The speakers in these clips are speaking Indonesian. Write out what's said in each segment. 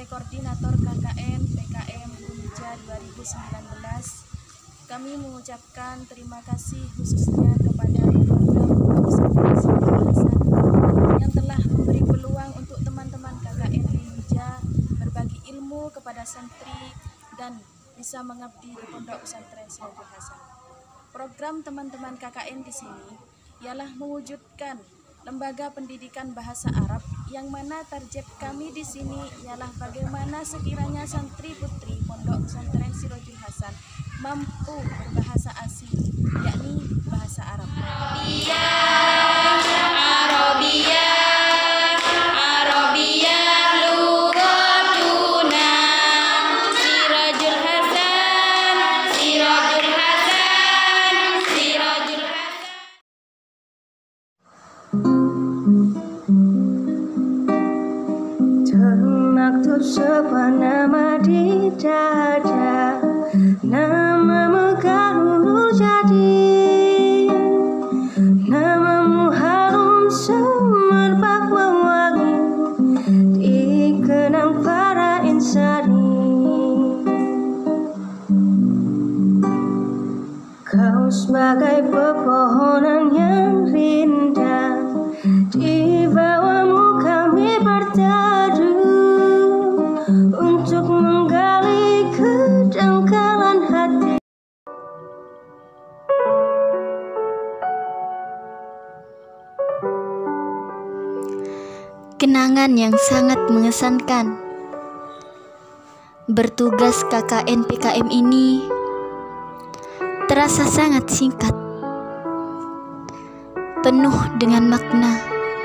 sebagai koordinator KKN PKM Unja 2019, kami mengucapkan terima kasih khususnya kepada program pesantren Sirojul Hasan yang telah memberi peluang untuk teman-teman KKN Unja berbagi ilmu kepada santri dan bisa mengabdi di pondok pesantren Sirojul Hasan. Program teman-teman KKN di sini ialah mewujudkan lembaga pendidikan bahasa Arab yang mana target kami di sini ialah bagaimana sekiranya santri putri pondok pesantren Sirojul Hasan mampu berbahasa asing, yakni bahasa Arab. Termaktub sebuah nama di dada, namamu Nurul Jadi, namamu harum semerbak mewangi, dikenang para insani. Kau sebagai pepohonan yang rindang, di bawahmu kami berteduh untuk menggali kedangkalan hati. Kenangan yang sangat mengesankan. Bertugas KKN PKM ini terasa sangat singkat, penuh dengan makna,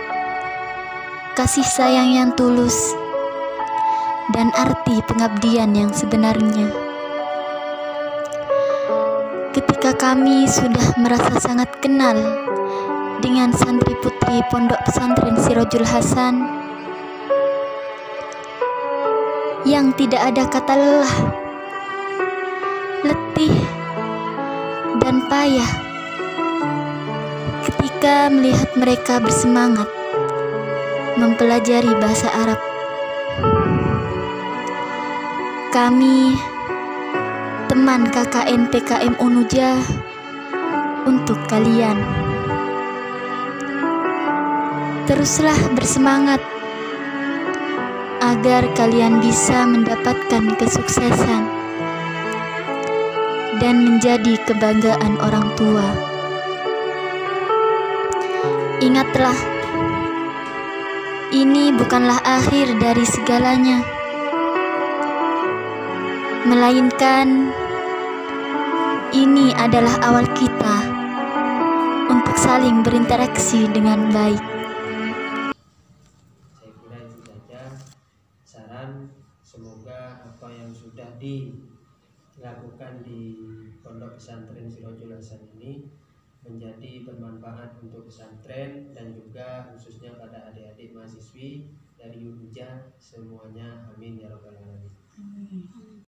kasih sayang yang tulus, dan arti pengabdian yang sebenarnya. Ketika kami sudah merasa sangat kenal dengan santri putri pondok pesantren Sirojul Hasan yang tidak ada kata lelah, letih, dan payah ketika melihat mereka bersemangat mempelajari bahasa Arab. Kami, teman KKN PKM Unuja, untuk kalian. Teruslah bersemangat agar kalian bisa mendapatkan kesuksesan dan menjadi kebanggaan orang tua. Ingatlah, ini bukanlah akhir dari segalanya, melainkan ini adalah awal kita untuk saling berinteraksi dengan baik. Saya kira itu saja saran. Semoga apa yang sudah dilakukan di pondok pesantren Sirojul Hasan ini menjadi bermanfaat untuk pesantren dan juga khususnya pada adik-adik mahasiswi dari Unja semuanya. Amin ya rabbal alamin.